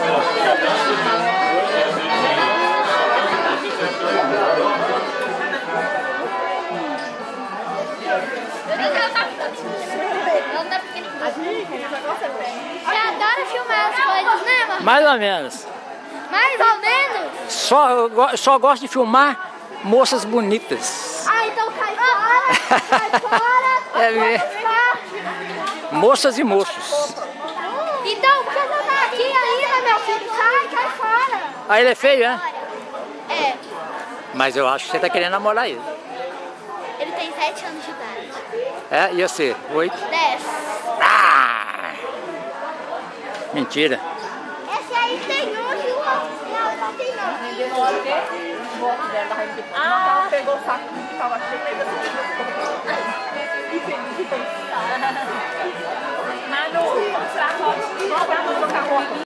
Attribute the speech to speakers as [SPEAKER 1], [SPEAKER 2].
[SPEAKER 1] Você adora filmar as coisas, né, amor?
[SPEAKER 2] Mais ou menos.
[SPEAKER 1] Mais ou menos?
[SPEAKER 2] Só gosto de filmar moças bonitas.
[SPEAKER 1] Ah, então cai fora! Cai fora!
[SPEAKER 2] É mesmo. Moças e moços.
[SPEAKER 1] Então, por que você tá aqui ainda, meu filho? Cai fora!
[SPEAKER 2] Ah, ele é feio, é?
[SPEAKER 1] É,
[SPEAKER 2] Mas eu acho que você tá querendo namorar ele.
[SPEAKER 1] ele tem 7 anos de idade.
[SPEAKER 2] É? E você? 8?
[SPEAKER 1] 10.
[SPEAKER 2] Ah! Mentira.
[SPEAKER 1] Esse aí tem 11 e o outro não tem 9.
[SPEAKER 3] Ela pegou o saco que tava cheio e assim. Manu, vamos tirar foto. Vamos trocar roupa.